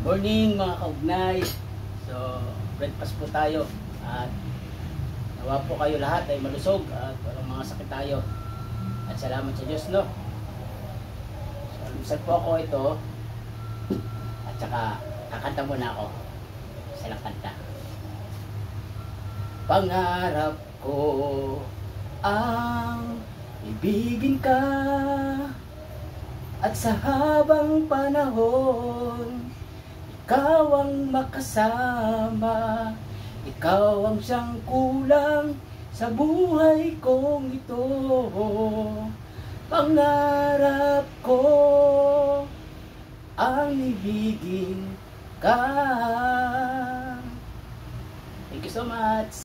Morning mga kaugnay. So, breakfast po tayo at nawa po kayo lahat ay malusog at walang mga sakit tayo. At salamat sa Diyos, no? So, alusan po ako ito at saka kakanta muna ako. Isa lang kanta. Pangarap ko ang ibigin ka at sa habang panahon ikaw ang makasama, ikaw ang siyang kulang sa buhay kong ito. Pangarap ko ang ibigin ka. Thank you so much.